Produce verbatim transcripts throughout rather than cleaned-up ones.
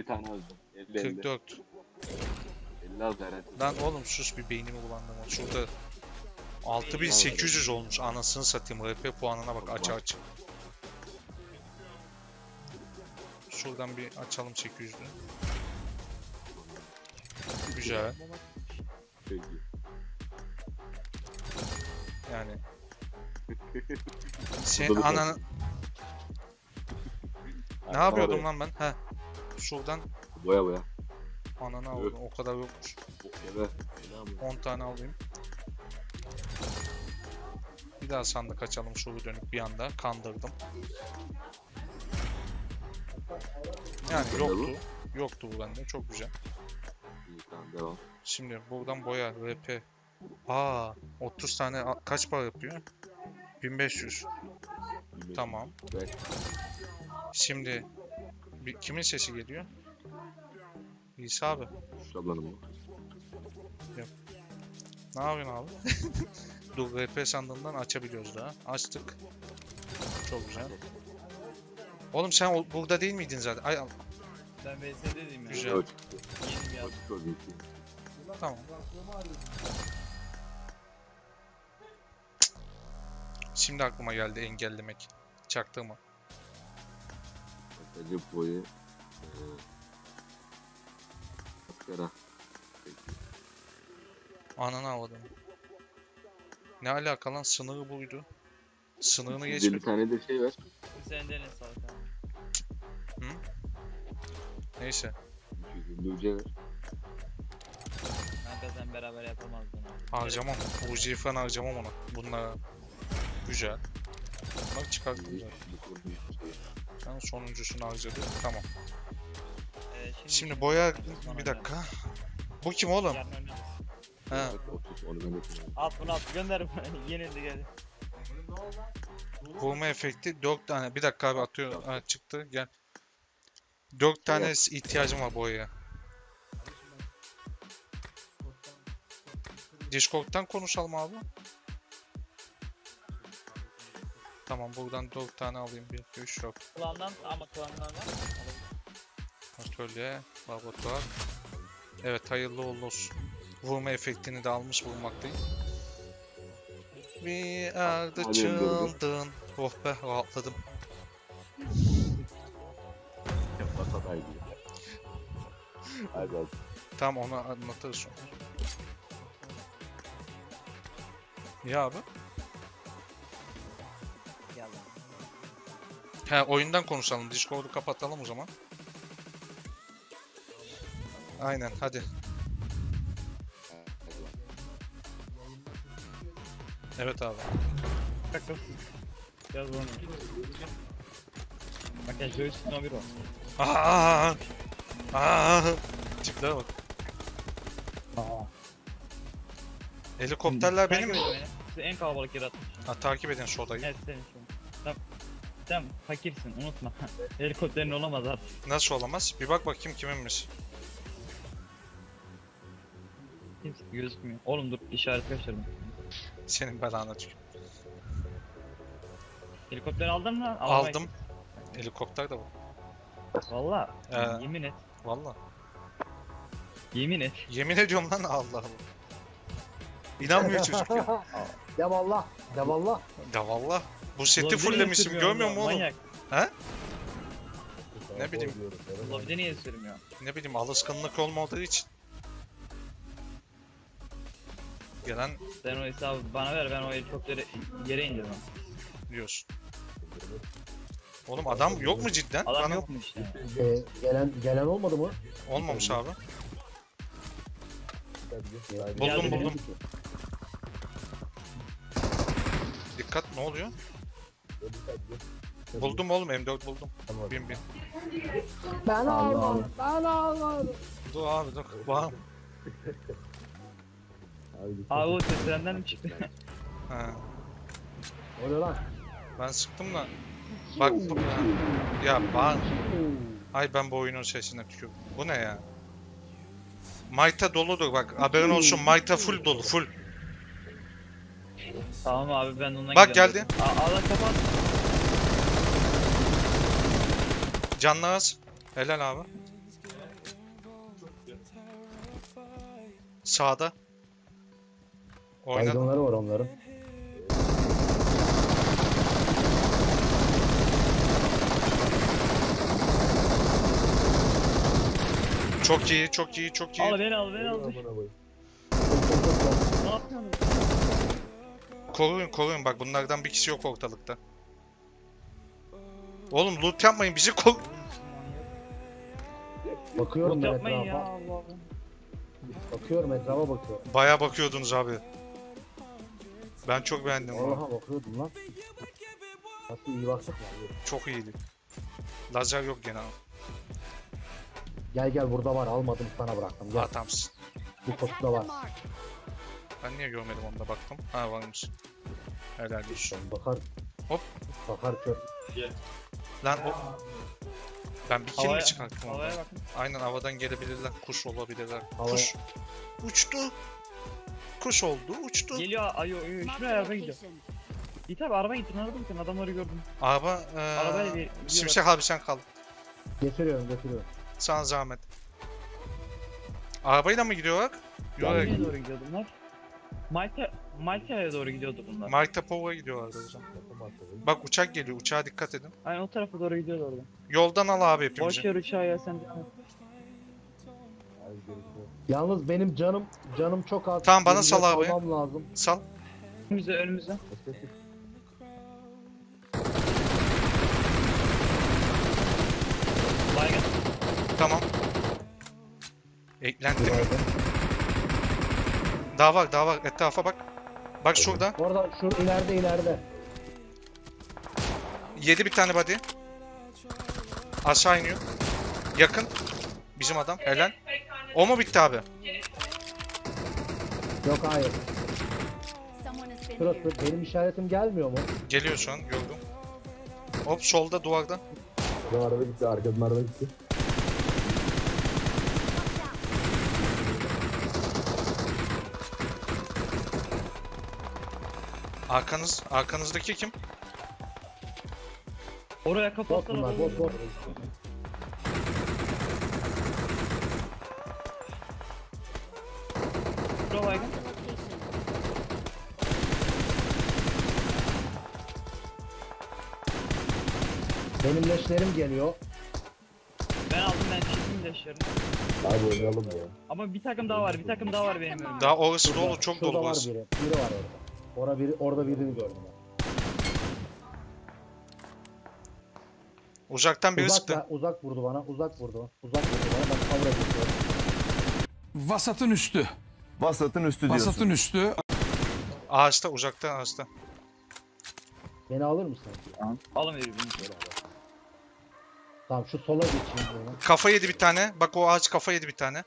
tane alacağım. elli elli. kırk dört. elli al garanti. Lan oğlum sus, bir beynimi kullandım. Şurada altı bin sekiz yüz olmuş, anasını satayım. R P puanına bak, aç aç. Şuradan bir açalım sekiz yüzlü. Güzel. Peki. Yani sen ananı... Ne yapıyordum lan ben? Heh. Şuradan Boya boya. ananı aldım. O kadar yokmuş. Evet. on tane alayım. Bir daha sandık açalım şuru dönüp bir anda. Kandırdım. Yani yoktu. Yoktu bu bende. Çok güzel. İyi, tamam devam. Şimdi buradan boya, R P. Aa, otuz tane kaç para yapıyor? bin beş yüz. Tamam. Evet. Şimdi bir, kimin sesi geliyor? İsa abi. Şablanım mı? Ne yapıyorsun abi? Dur, R P sandığından açabiliyoruz daha. Açtık. Çok güzel. Oğlum sen o, burada değil miydin zaten? Ay, Ben V S'deydim ya. güzel. Evet. Yedim ya. Açık oldu. Tamam. Şimdi aklıma geldi engellemek. Çaktığımı. Sadece boyu. Eee. Askara. Ananı avladım. Ne alaka lan? Sınırı buydu. Sınırını Bir geçmedi. tane de şey var. Sen de ne sağlık abi. Neyse. iki yüz elli uca var. Kanka sen beraber yapamazdın abi. Harcamam. U G falan harcamam ona. Bunlar güzel. Bak çıkarttım zaten. Sen sonuncusunu harcadık. Tamam. Ee, Şimdi boya... Bir dakika. Bu kim oğlum? Yarın oynarız. Ha. otuz, onu ben yapıyorum. At bunu at gönder. Yenildi geldi. Vurma efekti dört tane. Bir dakika abi, atıyor. Ha, çıktı. Gel. dört tane ihtiyacım var boyaya. Discord'dan konuşalım abi. Tamam, buradan dört tane alayım. bir, iki, üç, dört. Klandan ama klandan var. Atölye, laboratuvar. Evet, hayırlı uğurlu olsun. Vurma efektini de almış bulunmaktayım. We are the children. Oh be, rahatladım. Yapmasa da iyi. Hadi hadi. Tamam, onu anlatırız sonra. Niye abi? Gel lan. He, oyundan konuşalım. Discord'u kapatalım o zaman. Aynen, hadi. Evet abi. Bak bak. Yaz bunu. Bak ya şöyle üstüne bir o. Aa! Aa! Tiplere bak. Aa. Helikopterler benim. Takip edin beni. Size en kalabalık yer atmış. Ha, takip edin sodayı. Evet senin şu an. Tamam. Sen fakirsin unutma. Helikopterin olamaz artık. Nasıl olamaz? Bir bak bakayım kiminmiş. Kimse gözükmüyor. Oğlum dur işaret kaçırdım. Senin belanı tükür. Helikopter aldın mı lan? Aldım. Helikopter de var. Valla. Ee. Yemin et. Valla. Yemin et. Yemin ediyorum lan, Allah Allah. İnanmıyor çocuk ya. Ya vallah, ya vallah. Ya valla. Bu seti Lobide niye fulllemişim, sürmüyorsun görmüyor ya? musun oğlum? Manyak. He? Ne bileyim. Lobide niye sürmüyor? Ne bileyim, alışkanlık olmadığı için. Gelen Sen o hesabı bana ver ben o helikopteri yere indirmem. diyorsun. Oğlum adam yok mu cidden? Adam Bana- yok mu işte? Ee, gelen gelen olmadı mı? Olmamış abi. Geldi Buldum benim. buldum. Dikkat, ne oluyor? Buldum oğlum, M dört buldum. Bin bin. Ben almadım, ben almadım. Dur abi dur. Bağım. Abi o seslerden mi çıktı? Ha. O ne lan? Ben sıktım da. Bak bu. Ya bağım. Ay ben bu oyunun sesine tükürdüm. Bu ne ya? Mayta doludur bak. Haberin olsun, Mayta full dolu full. Tamam abi ben ondan Bak gidiyorum. geldi. Aa, Allah kapat. Canlı az. Helal abi. Sağda. Oynadı. Baygınları var onların. Çok iyi, çok iyi, çok iyi. Al beni al beni al. Amına koyayım. Ne yapıyorsun? Koruyun, koruyun. Bak bunlardan bir kişi yok ortalıkta. Oğlum loot yapmayın, bizi kor... Bakıyorum Loot ben yapmayın ya etrafa. Allah Allah. Bakıyorum etrafa bakıyorum. Bayağı bakıyordunuz abi. Ben çok beğendim bunu. Allah'a bakıyordum lan. Nasıl iyi baksak ya. Çok iyiydi. Lazer yok gene abi. Gel gel burada var almadım sana bıraktım. Gel Adamsın. bu posta var. Ben niye görmedim onu da baktım. Ha varmış. Helal olsun. Bakar. Hop. Bakar kör. Lan o... Ben bir kill Havaya- mi çıkarttım Havaya ondan? bakın. Aynen havadan gelebilirler. Kuş olabilirler. Havaya- Kuş. Uçtu. Kuş oldu, uçtu. Geliyor ay ay şuraya araba gidiyor. İyi tabi araba gitti araba gitti adamları gördüm. Araba... Arabayla bir- Eee... gidiyorlar. Şimşek abi sen kal. Getiriyorum getiriyorum. Sana zahmet. Arabayla mı gidiyorlar? Yok. Nereye doğru gidiyordu bunlar? Malta Malta'ya doğru gidiyordu bunlar. Malta Pova'ya gidiyorlar o zaman. Bak uçak geliyor. Uçağa dikkat edin. Aynen o tarafa doğru gidiyordu orada. Yoldan al abi hepimizi. Boş yer uçağı ya sen devam et. Yalnız benim canım canım çok az. Tamam, bana Birine sal abi. salmam lazım. Sal. Önümüze önümüze. Baygın. Tamam. Eklendi. Günaydın. Daha var, daha var. Etrafa bak. Bak şurada. Orada şu ileride ileride. Yedi bir tane body. Aşağı iniyor. Yakın. Bizim adam. Helal. O mu bitti abi? Yok hayır. Someone has been Şurası here. benim işaretim gelmiyor mu? Geliyor şu an. Gördüm. Hop solda duvarda. Araba araba gitti, arkadan araba gitti. Arkanız, arkanızdaki kim? Oraya Bot kapattılar. bunlar bot bot. Şuraya baygın. The location. Benim leşlerim geliyor. Ben aldım ben çektim leşlerini. Abi oynayalım ya. Ama bir takım daha var bir takım daha var benim önümde. Daha orası Şurada- dolu, çok şurada dolu var orası. biri. Biri var orada. Orada biri orada birini gördüm ben. Uzaktan biri Uzak, sıktı. da- uzak vurdu bana. Uzak vurdu. Uzak vurdu bana. Ben kavra geçiyorum. Vasatın üstü. Vasatın üstü diyorsun. Vasatın üstü. Ağaçta, uzakta ağaçta. Beni alır mısın? Alın birbirini. Tamam şu sola geçeyim böyle. Kafa yedi bir tane. Bak o ağaç kafa yedi bir tane.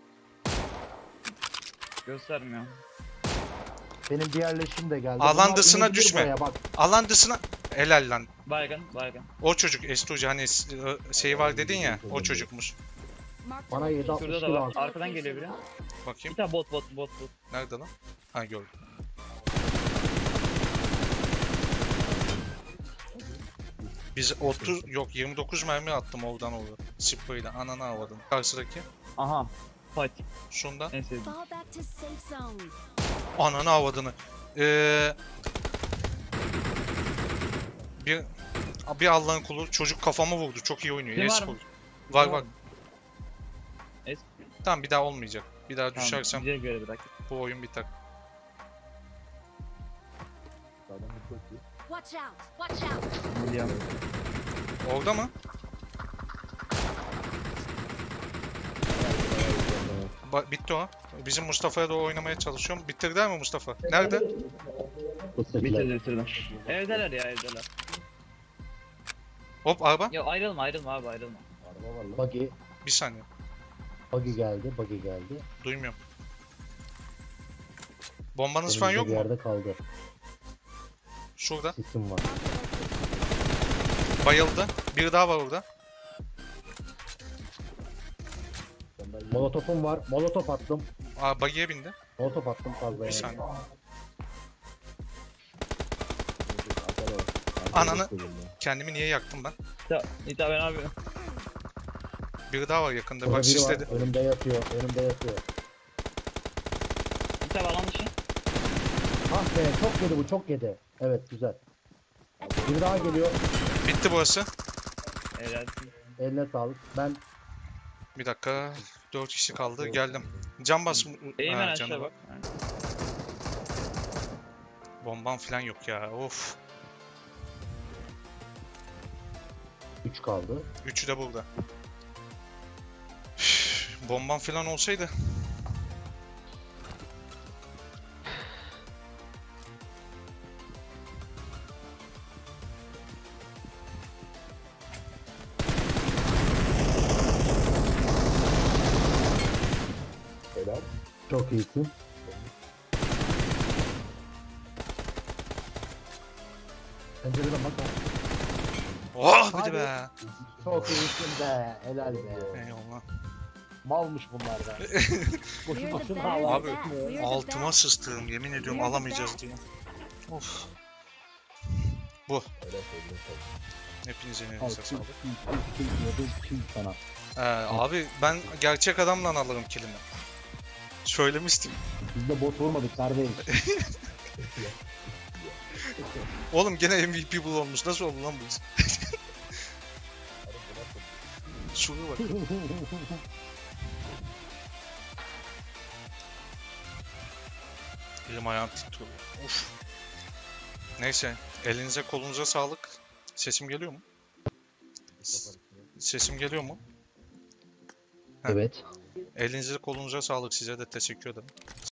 Göstermiyor. Benim diğer leşim de geldi. Alan Bunlar dışına inebilir düşme. buraya, Bak. Alan dışına... Helal lan. Baygın baygın. O çocuk Estuci hani s- şey var dedin ya. O çocukmuş. Marked Bana yedi altmış Şurada da kilo var. aldı. Arkadan geliyor biri. Bakayım. Bir tane bot bot bot bot. Nerede lan? Ha gördüm. Biz otuz yok yirmi dokuz mermi attım oradan oraya. Spray'la ananı avladım. Karşıdaki Aha. Fight. şundan En sevdiğim. Fall back to safe zone. ananı avladığını. Ee, bir bir Allah'ın kulu çocuk kafama vurdu. Çok iyi oynuyor. Kim var E-spor. mı? Var Kim var. var mı? Es- Tamam bir daha olmayacak. Bir daha düşersem Güzel göre bırak. bu oyun biter. Watch out! Watch out! Biliyorum. Orada mı? Ba- bitti o. Bizim Mustafa'ya doğru oynamaya çalışıyorum. Bitirdiler mi Mustafa? Nerede? Bitirdim bitirdim. Evdeler ya evdeler. Hop araba. Ya ayrılma ayrılma abi ayrılma. Buggy. Bir saniye. Buggy geldi. Buggy geldi. Duymuyorum. Bombanız Önümüzde falan yok bir mu? yerde kaldı. Şurada. Sisim var. Bayıldı. Bir daha var orada. Molotofum var. Molotof attım. Aa buggy'e bindi. Molotof attım fazla. Bir yani. saniye. Ananı. Kendimi niye yaktım ben? Ya İta ben abi. Bir daha var yakında. Orada Bak biri var. sisledi. Önümde yatıyor. Önümde yatıyor. abi alan dışı. Ah be çok yedi bu çok yedi. Evet güzel. Bir daha geliyor. Bitti burası. Helalsin. Eline sağlık. Ben Bir dakika. Dört kişi kaldı. Geldim. Cam bas. Eğmen Ha, aşağı canı bak. bak. Bomban falan yok ya. Of. üç kaldı. Üçü de burada. Üf, bomban falan olsaydı. Helal. Çok iyisin. Pencereden bak. abi. Oh bir de Hadi. be. Çok iyisin be. Helal be. Eyvallah. Malmış bunlar be. Boşu We're the boşuna best. hava. Abi, We're the Altıma best. sıstığım. Yemin ediyorum We're the alamayacağız best. diye. Of. Helal söylüyorum sana. Hepinize Al elinize kim sağlık. kim kim kim diyordun kim sana. Ee, abi ben gerçek adamla alırım kilimi. Söylemiştim. Biz de bot vurmadık kardeş. Oğlum gene M V P bul olmuş. Nasıl oldu lan bu iş? Şuraya bak. Elim ayağım titriyor. Uf. Neyse. Elinize kolunuza sağlık. Sesim geliyor mu? Sesim geliyor mu? Evet. Elinize kolunuza sağlık. Size de teşekkür ederim.